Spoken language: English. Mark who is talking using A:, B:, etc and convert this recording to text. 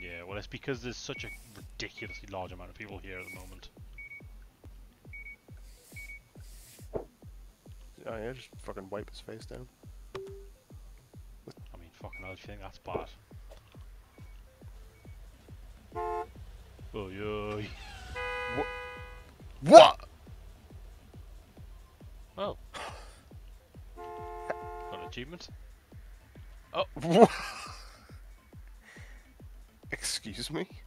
A: Yeah, well, it's because there's such a ridiculously large amount of people here at the moment.
B: Oh yeah, just fucking wipe his face down.
A: I mean, fucking hell, do you think that's bad? Oh, yeah.
B: What?
A: Well. Got an achievement. Oh.
B: Excuse me?